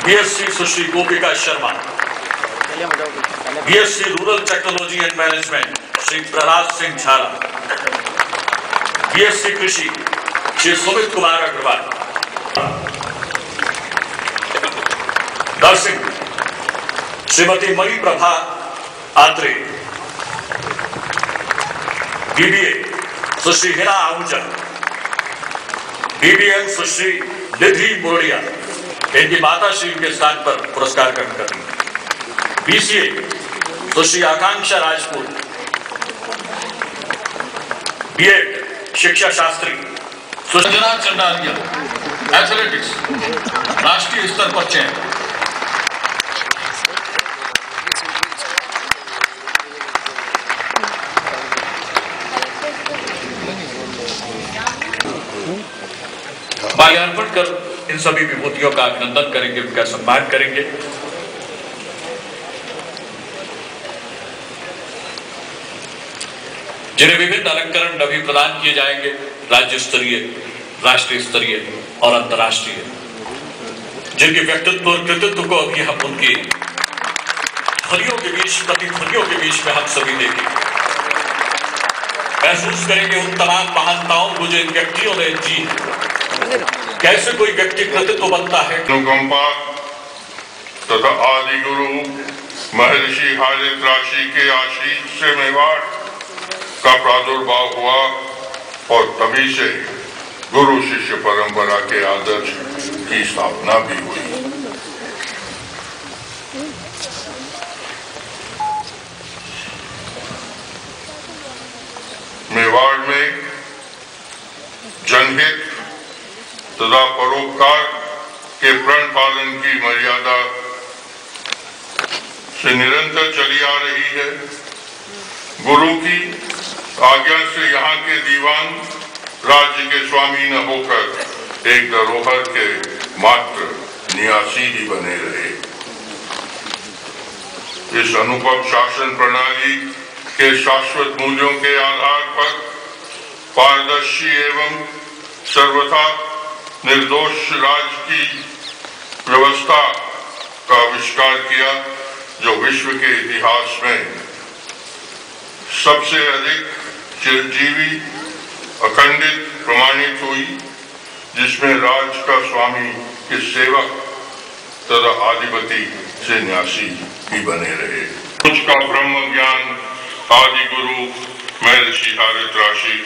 BSc Sushri Gopika Sharma, BSc rural technology and management Shri Prahlad Singh Jhala, BSc कृषि Shri Sumit Kumar Agarwal, nursing Shrimati Mani Prabha Atre, BBA Sushri Hina Ahuja, BBM Sushri Nidhi Murdia, इनकी माता श्री के स्थान पर पुरस्कार ग्रहण करेंगे। बीसीए सुश्री आकांक्षा राजपूत, बीएड शिक्षा शास्त्री सुजना चंडालिया, एथलेटिक्स राष्ट्रीय स्तर पर चयन। माल्यार्पण कर इन सभी विभूतियों का अभिनंदन करेंगे, उनका सम्मान करेंगे। जिन्हें विभिन्न अलंकरण अभी प्रदान किए जाएंगे, राज्य स्तरीय, राष्ट्रीय स्तरीय और अंतर्राष्ट्रीय, जिनके व्यक्तित्व और कृतित्व को अभी हम उनकी ध्वनियों के बीच, प्रतिध्वनियों के बीच में हम सभी देखेंगे, महसूस करेंगे उन तमाम महानताओं को जो इन व्यक्तियों ने जी। कैसे कोई व्यक्ति कृतित्व बनता है। अनुकंपा तथा आदि गुरु महर्षि हारित्राशी के आशीष से मेवाड़ का प्रादुर्भाव हुआ और तभी से गुरु शिष्य परंपरा के आदर्श की स्थापना भी हुई। मेवाड़ में जनहित तथा परोपकार के प्रण पालन की मर्यादा से निरंतर चली आ रही है। गुरु की आज्ञा से यहाँ के दीवान राज्य के स्वामी न होकर एक धरोहर के मात्र निवासी ही बने रहे। इस अनुभव शासन प्रणाली के शाश्वत मूल्यों के आधार पर पारदर्शी एवं सर्वथा निर्दोष राज की व्यवस्था का आविष्कार किया, जो विश्व के इतिहास में सबसे अधिक चिरंजीवी अखंडित प्रमाणित हुई, जिसमें राज का स्वामी के सेवक तथा अधिपति से न्यासी भी बने रहे। कुछ का ब्रह्म ज्ञान आदि गुरु महर्षि हारित्राशी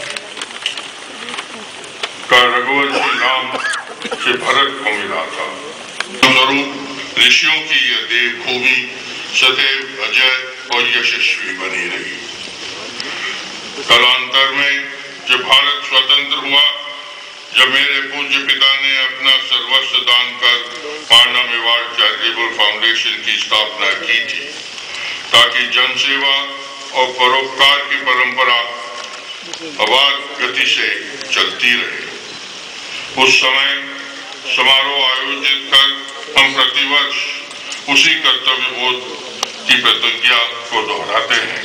का रघुवंशी राम से भरत को मिला था। स्वरूप ऋषियों की यह देवभूमि सदैव अजय और यशस्वी बनी रही। कालांतर में जब भारत स्वतंत्र हुआ, जब मेरे पूज्य पिता ने अपना सर्वस्व दान कर पांडा मेवाड़ चैरिटेबल फाउंडेशन की स्थापना की थी, ताकि जनसेवा और परोपकार की परंपरा अबाध गति से चलती रहे। उस समय समारोह आयोजित कर हम प्रतिवर्ष उसी कर्तव्य बोध की प्रतिज्ञा को दोहराते हैं।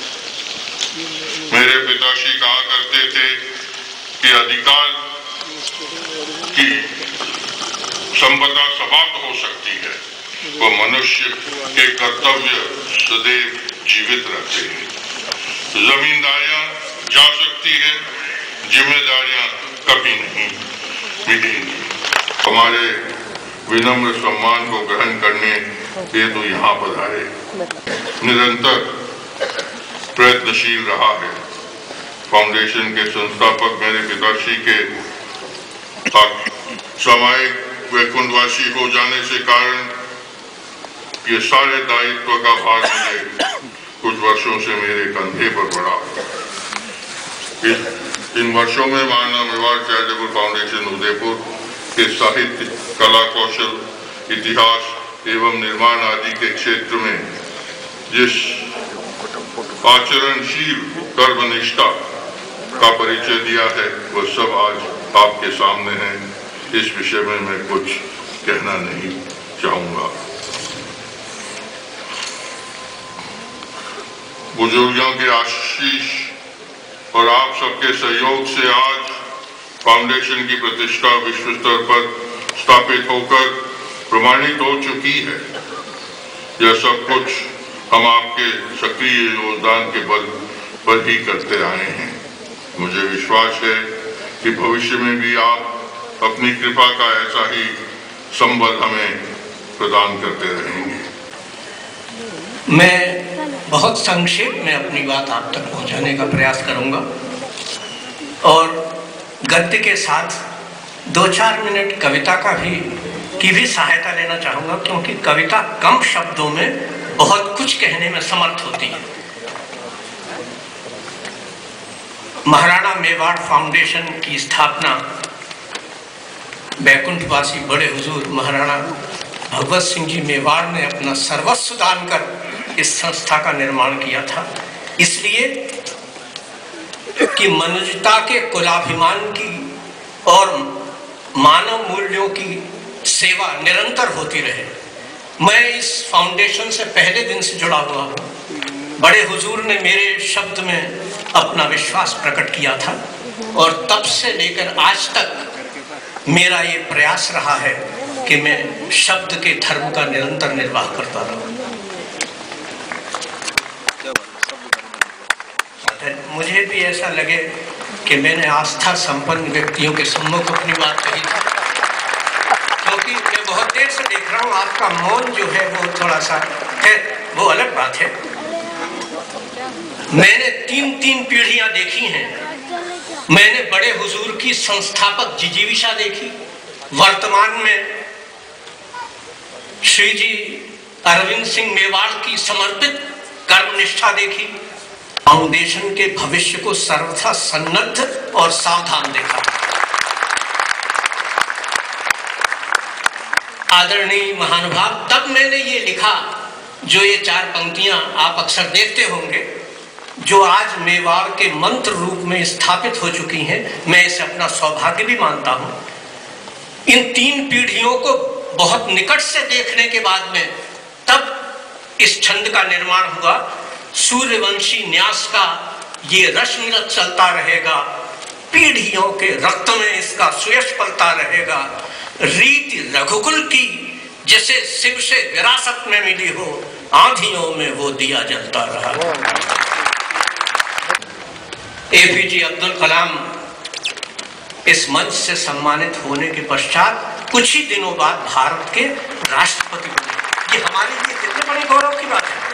मेरे पिताश्री कहा करते थे कि अधिकार की संपदा समाप्त हो सकती है, वो मनुष्य के कर्तव्य सदैव जीवित रहते हैं। जमींदारियां जा सकती है, जिम्मेदारियां कभी नहीं मिटेंगी। हमारे विनम्र सम्मान को ग्रहण करने ये तो यहाँ पधारे। निरंतर प्रयत्नशील रहा है। फाउंडेशन के संस्थापक मेरे पिताश्री के सामयिक वैकुंठवासी हो जाने से कारण ये सारे दायित्व का भार मुझे कुछ वर्षों से मेरे कंधे पर पड़ा। इन वर्षों में माना मेवाड़ चैरिटेबल फाउंडेशन उदयपुर के साहित्य, कला कौशल, इतिहास एवं निर्माण आदि के क्षेत्र में जिस आचरणशील कर्मनिष्ठा का परिचय दिया है, वह सब आज आपके सामने है। इस विषय में मैं कुछ कहना नहीं चाहूंगा। बुजुर्गों के आशीष और आप सबके सहयोग से आज फाउंडेशन की प्रतिष्ठा विश्व स्तर पर स्थापित होकर प्रमाणित हो चुकी है। यह सब कुछ हम आपके सक्रिय योगदान के बल पर ही करते आए हैं। मुझे विश्वास है कि भविष्य में भी आप अपनी कृपा का ऐसा ही संबल हमें प्रदान करते रहेंगे। मैं बहुत संक्षेप में अपनी बात आप तक पहुंचाने का प्रयास करूंगा और गद्य के साथ 2-4 मिनट कविता की भी सहायता लेना चाहूंगा, क्योंकि कविता कम शब्दों में बहुत कुछ कहने में समर्थ होती है। महाराणा मेवाड़ फाउंडेशन की स्थापना बैकुंठवासी बड़े हुजूर महाराणा भगवत सिंह जी मेवाड़ ने अपना सर्वस्व दान कर इस संस्था का निर्माण किया था, इसलिए कि मनुष्यता के कुलाभिमान की और मानव मूल्यों की सेवा निरंतर होती रहे। मैं इस फाउंडेशन से पहले दिन से जुड़ा हुआ हूँ। बड़े हुजूर ने मेरे शब्द में अपना विश्वास प्रकट किया था और तब से लेकर आज तक मेरा ये प्रयास रहा है कि मैं शब्द के धर्म का निरंतर निर्वाह करता रहूं। मुझे भी ऐसा लगे कि मैंने आस्था संपन्न व्यक्तियों के सम्मुख अपनी बात कही थी, क्योंकि मैं बहुत देर से देख रहा हूँ आपका मौन जो है वो थोड़ा सा है, वो अलग बात है। मैंने 3 पीढ़ियां देखी हैं। मैंने बड़े हुजूर की संस्थापक जिजीविषा देखी, वर्तमान में श्री जी अरविंद सिंह मेवाड़ की समर्पित कर्मनिष्ठा देखी, फाउंडेशन के भविष्य को सर्वथा सन्नद्ध और सावधान देखा। आदरणीय महानुभाव, तब मैंने ये लिखा जो ये 4 पंक्तियां आप अक्सर देखते होंगे, जो आज मेवाड़ के मंत्र रूप में स्थापित हो चुकी हैं। मैं इसे अपना सौभाग्य भी मानता हूं। इन 3 पीढ़ियों को बहुत निकट से देखने के बाद में तब इस छंद का निर्माण हुआ। सूर्यवंशी न्यास का ये रश्मिरत चलता रहेगा, पीढ़ियों के रक्त में इसका सुयश पलता रहेगा। रीति रघुकुल की जैसे शिव से विरासत में मिली हो, आंधियों में वो दिया जलता रहा। APJ अब्दुल कलाम इस मंच से सम्मानित होने के पश्चात कुछ ही दिनों बाद भारत के राष्ट्रपति बने। ये हमारे लिए कितने बड़े गौरव की बात है।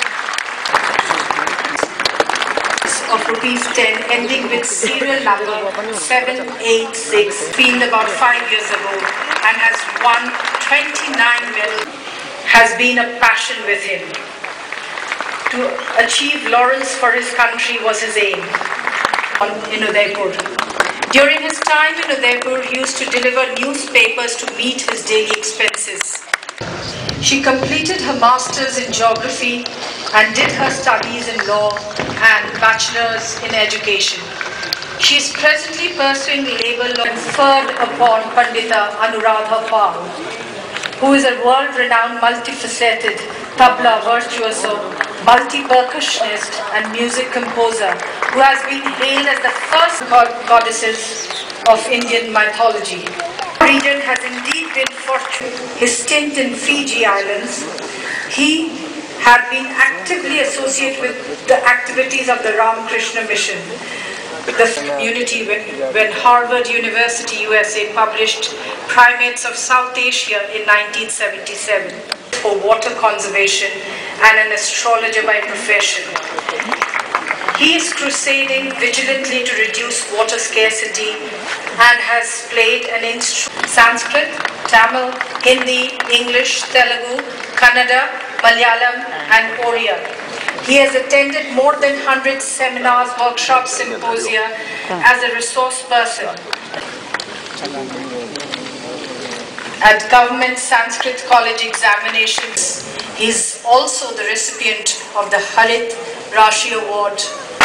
Of ₹10 ending with serial number 786, filmed about 5 years ago and has won 29 medals, has been a passion with him. To achieve laurels for his country was his aim. In Udaipur. During his time in Udaipur, he used to deliver newspapers to meet his daily expenses. She completed her master's in geography and did her studies in law and bachelor's in education. She is presently pursuing labor law conferred upon Pandita Anuradha Pal, who is a world-renowned multifaceted tabla virtuoso, multi-percussionist and music composer who has been hailed as the first goddesses of Indian mythology. The region has indeed been fortunate. His stint in Fiji Islands, he had been actively associated with the activities of the Ramakrishna Mission, the community when Harvard University, USA published Primates of South Asia in 1977 for water conservation and an astrologer by profession. He is crusading vigilantly to reduce water scarcity and has played an instrument Sanskrit, Tamil, Hindi, English, Telugu, Kannada, Malayalam and Oriya. He has attended more than 100 seminars, workshops, symposia as a resource person at government Sanskrit college examinations. He is also the recipient of the Harit Rashi Award.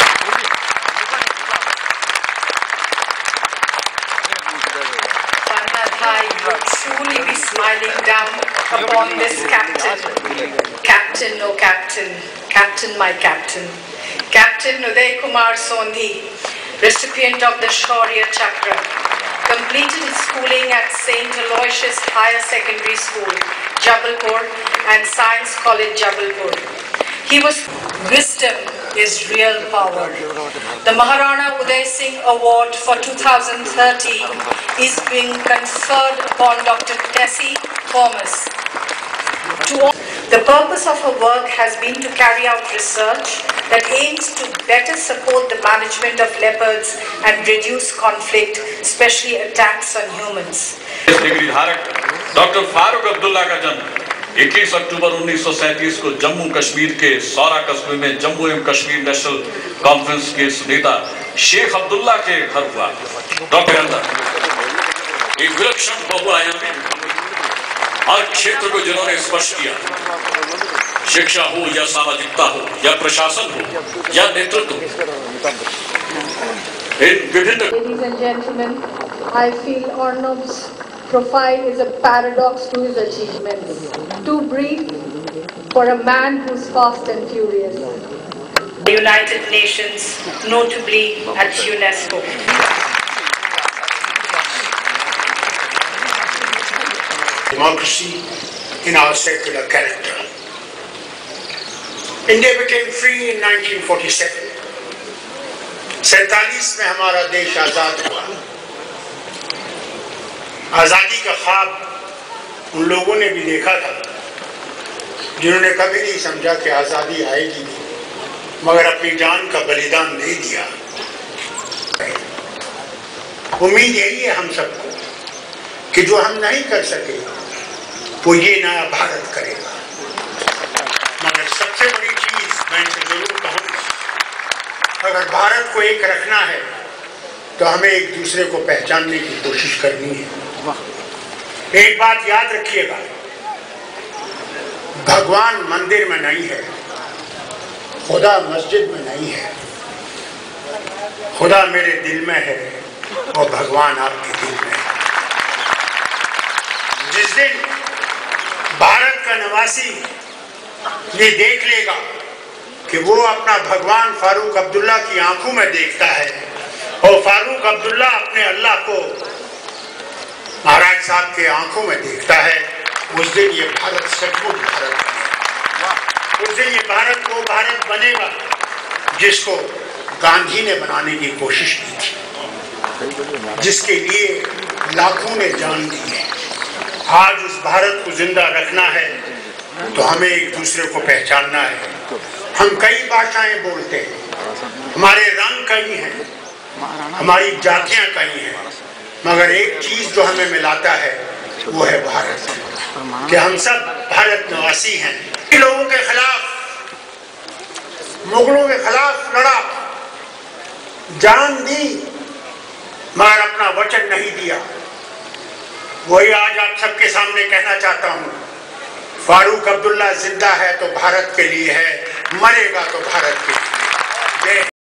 Pandadhai would truly be smiling down upon this captain. Captain, oh captain, captain, my captain. Captain Uday Kumar Sondhi, recipient of the Shaurya Chakra, completed his schooling at St. Aloysius Higher Secondary School Jabalpur and Science College, Jabalpur. He was wisdom is real power. The Maharana Uday Singh Award for 2013 is being conferred upon Dr. Tessie Thomas. The purpose of her work has been to carry out research that aims to better support the management of leopards and reduce conflict, especially attacks on humans. Degree धारक doctor Farooq Abdullah का जन्म 21 अक्टूबर 1937 को जम्मू कश्मीर के सौरा कस्बे में जम्मू एवं Kashmir national conference के नेता शेख अब्दुल्ला के घर हुआ। डॉक्टर अंदर एक विलक्षण बहुआयामी हर क्षेत्र को जिन्होंने स्पर्श किया, शिक्षा हो या सामाजिकता हो या प्रशासन हो या नेतृत्व, इन विभिन्न। Ladies and gentlemen, I feel Arnab's profile is a paradox to his achievements. Too brief for a man who's fast and furious. The United Nations, notably at UNESCO. Democracy in our secular character. India became free in 1947. 47 में हमारा देश आजाद हुआ। आजादी का ख्वाब उन लोगों ने भी देखा था जिन्होंने कभी नहीं समझा कि आजादी आएगी, मगर अपनी जान का बलिदान नहीं दिया। उम्मीद यही है हम सबको कि जो हम नहीं कर सके वो ये नया भारत करेगा। मगर सबसे बड़ी चीज मैं इनसे जरूर कहूँगा, अगर भारत को एक रखना है तो हमें एक दूसरे को पहचानने की कोशिश करनी है। एक बात याद रखिएगा, भगवान मंदिर में नहीं है, खुदा मस्जिद में नहीं है, खुदा मेरे दिल में है और भगवान आपके दिल में है। जिस दिन भारत का निवासी ये देख लेगा कि वो अपना भगवान फारूक अब्दुल्ला की आंखों में देखता है और फारूक अब्दुल्ला अपने अल्लाह को महाराज साहब के आंखों में देखता है, उस दिन ये भारत सचमुच भारत बनेगा। उस दिन ये भारत वो भारत बनेगा जिसको गांधी ने बनाने की कोशिश की थी, जिसके लिए लाखों ने जान दी है। आज उस भारत को जिंदा रखना है तो हमें एक दूसरे को पहचानना है। हम कई भाषाएं बोलते हैं, हमारे रंग कई हैं, हमारी जातियां कई हैं, मगर एक चीज जो हमें मिलाता है वो है भारत, कि हम सब भारत निवासी हैं। इन लोगों के खिलाफ, मुगलों के खिलाफ लड़ा, जान दी, मगर अपना वचन नहीं दिया। वही आज आप सबके सामने कहना चाहता हूं, फारूक अब्दुल्ला जिंदा है तो भारत के लिए है, मरेगा तो भारत के लिए। जय